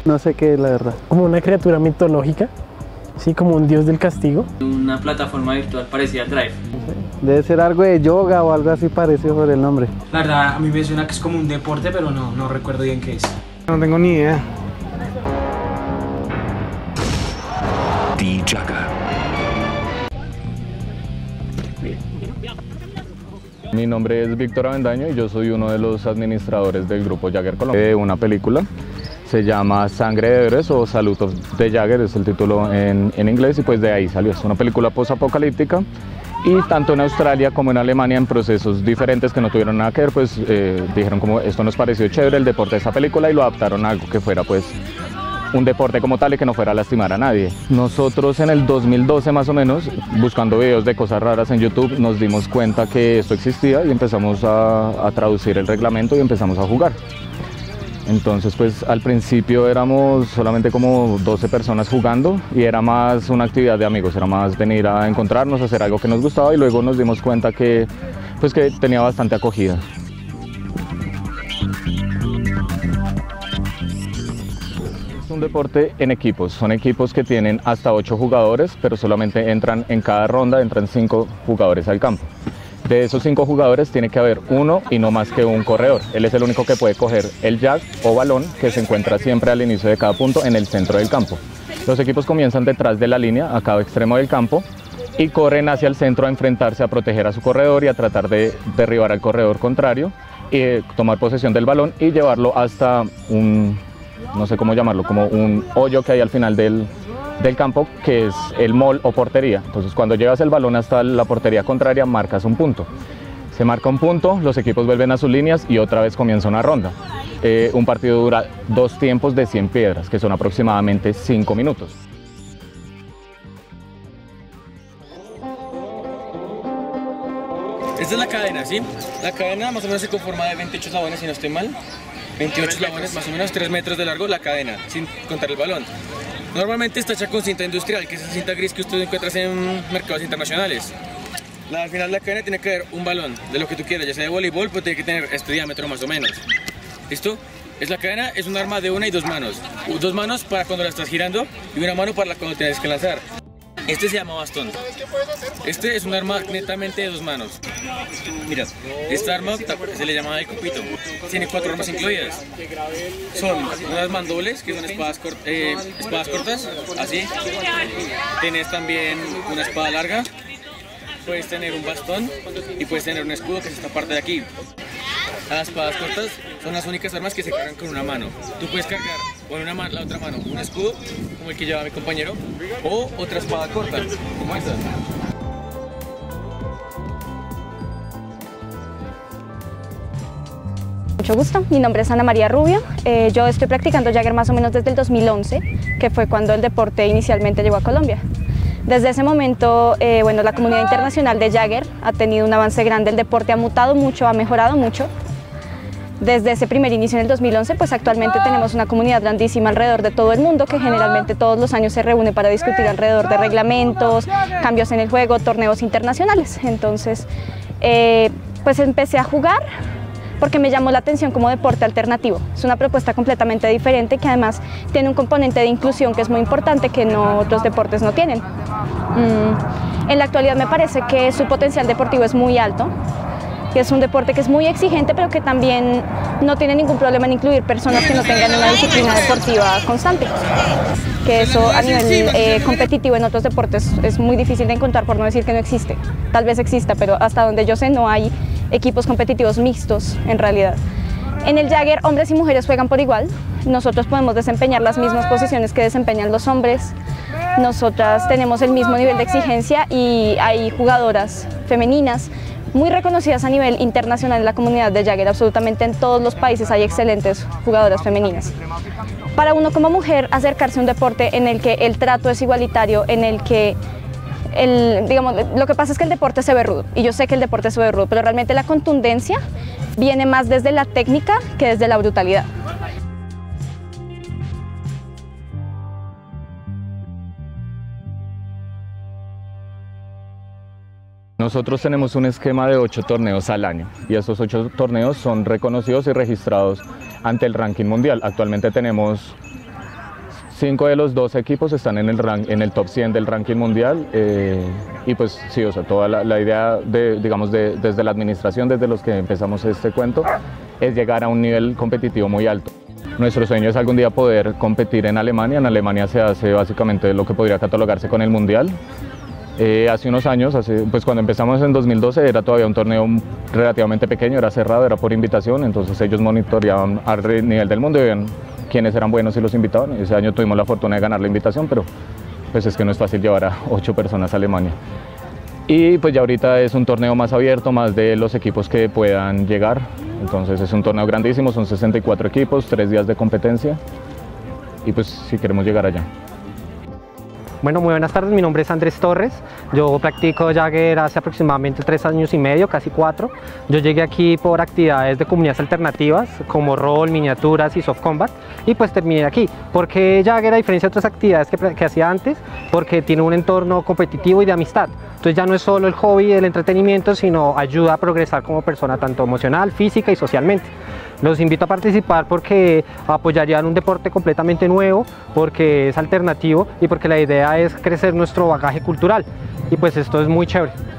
No sé qué es, la verdad. Como una criatura mitológica, sí, como un dios del castigo. Una plataforma virtual parecida a Drive. Debe ser algo de yoga o algo así parecido por el nombre. La verdad, a mí me suena que es como un deporte, pero no recuerdo bien qué es. No tengo ni idea. Die Jagger. Mi nombre es Víctor Avendaño y yo soy uno de los administradores del grupo Jagger Colombia. Una película se llama Sangre de Héroes o Salute of the Jagger, es el título en inglés, y pues de ahí salió. Es una película post-apocalíptica y tanto en Australia como en Alemania, en procesos diferentes que no tuvieron nada que ver, pues dijeron como esto nos pareció chévere el deporte de esta película y lo adaptaron a algo que fuera pues un deporte como tal y que no fuera a lastimar a nadie. Nosotros en el 2012 más o menos, buscando videos de cosas raras en YouTube, nos dimos cuenta que esto existía y empezamos a traducir el reglamento y empezamos a jugar. Entonces pues al principio éramos solamente como 12 personas jugando y era más una actividad de amigos, era más venir a encontrarnos, hacer algo que nos gustaba, y luego nos dimos cuenta que tenía bastante acogida. Es un deporte en equipos, son equipos que tienen hasta 8 jugadores, pero solamente entran en cada ronda, entran 5 jugadores al campo. De esos 5 jugadores tiene que haber uno y no más que un corredor. Él es el único que puede coger el jack o balón que se encuentra siempre al inicio de cada punto en el centro del campo. Los equipos comienzan detrás de la línea, a cada extremo del campo, y corren hacia el centro a enfrentarse, a proteger a su corredor y a tratar de derribar al corredor contrario y tomar posesión del balón y llevarlo hasta un, no sé cómo llamarlo, como un hoyo que hay al final del campo, que es el mall o portería. Entonces cuando llevas el balón hasta la portería contraria marcas un punto. Se marca un punto, los equipos vuelven a sus líneas y otra vez comienza una ronda. Un partido dura 2 tiempos de 100 piedras, que son aproximadamente 5 minutos. Esta es la cadena, ¿sí? La cadena más o menos se conforma de 28 eslabones, si no estoy mal. 28 eslabones, más o menos 3 metros de largo la cadena, sin contar el balón. Normalmente está hecha con cinta industrial, que es esa cinta gris que usted encuentra en mercados internacionales. Al final de la cadena tiene que haber un balón, de lo que tú quieras, ya sea de voleibol, pues tiene que tener este diámetro más o menos. ¿Listo? La cadena es un arma de 1 y 2 manos. 2 manos para cuando la estás girando y una mano para cuando tienes que lanzar. Este se llama bastón. Este es un arma netamente de 2 manos. Mira, esta arma se le llama el copito. Tiene 4 armas incluidas. Son unas mandobles, que son espadas cortas, así. Tienes también una espada larga. Puedes tener un bastón y puedes tener un escudo, que es esta parte de aquí. Las espadas cortas son las únicas armas que se cargan con una mano. Tú puedes cargar con la otra mano un escudo, como el que lleva mi compañero, o otra espada corta, como esta. Mucho gusto, mi nombre es Ana María Rubio. Yo estoy practicando Jagger más o menos desde el 2011, que fue cuando el deporte inicialmente llegó a Colombia. Desde ese momento, bueno, la comunidad internacional de Jagger ha tenido un avance grande, el deporte ha mutado mucho, ha mejorado mucho. Desde ese primer inicio en el 2011, pues actualmente tenemos una comunidad grandísima alrededor de todo el mundo, que generalmente todos los años se reúne para discutir alrededor de reglamentos, cambios en el juego, torneos internacionales. Entonces, pues empecé a jugar porque me llamó la atención como deporte alternativo. Es una propuesta completamente diferente, que además tiene un componente de inclusión que es muy importante, que otros deportes no tienen. En la actualidad me parece que su potencial deportivo es muy alto, que es un deporte que es muy exigente, pero que también no tiene ningún problema en incluir personas que no tengan una disciplina deportiva constante. Que eso a nivel competitivo en otros deportes es muy difícil de encontrar, por no decir que no existe. Tal vez exista, pero hasta donde yo sé no hay equipos competitivos mixtos en realidad. En el Jagger hombres y mujeres juegan por igual. Nosotros podemos desempeñar las mismas posiciones que desempeñan los hombres. Nosotras tenemos el mismo nivel de exigencia y hay jugadoras femeninas muy reconocidas a nivel internacional en la comunidad de Jagger. Absolutamente en todos los países hay excelentes jugadoras femeninas. Para uno como mujer acercarse a un deporte en el que el trato es igualitario, en el que digamos, lo que pasa es que el deporte se ve rudo, y yo sé que el deporte se ve rudo, pero realmente la contundencia viene más desde la técnica que desde la brutalidad. Nosotros tenemos un esquema de 8 torneos al año y estos 8 torneos son reconocidos y registrados ante el ranking mundial. Actualmente tenemos 5 de los 12 equipos están en el top 100 del ranking mundial y pues sí, o sea, toda la idea desde la administración, desde los que empezamos este cuento, es llegar a un nivel competitivo muy alto. Nuestro sueño es algún día poder competir en Alemania. En Alemania se hace básicamente lo que podría catalogarse con el mundial. Hace unos años, pues cuando empezamos en 2012 era todavía un torneo relativamente pequeño, era cerrado, era por invitación, entonces ellos monitoreaban al nivel del mundo y veían quiénes eran buenos y los invitaban. Ese año tuvimos la fortuna de ganar la invitación, pero pues es que no es fácil llevar a 8 personas a Alemania. Y pues ya ahorita es un torneo más abierto, más de los equipos que puedan llegar, entonces es un torneo grandísimo, son 64 equipos, 3 días de competencia y pues si queremos llegar allá. Bueno, muy buenas tardes, mi nombre es Andrés Torres, yo practico Jagger hace aproximadamente 3 años y medio, casi 4. Yo llegué aquí por actividades de comunidades alternativas como rol, miniaturas y soft combat y pues terminé aquí. ¿Por qué Jagger a diferencia de otras actividades que hacía antes? Porque tiene un entorno competitivo y de amistad. Entonces ya no es solo el hobby y el entretenimiento, sino ayuda a progresar como persona tanto emocional, física y socialmente. Los invito a participar porque apoyarían un deporte completamente nuevo, porque es alternativo y porque la idea es crecer nuestro bagaje cultural y pues esto es muy chévere.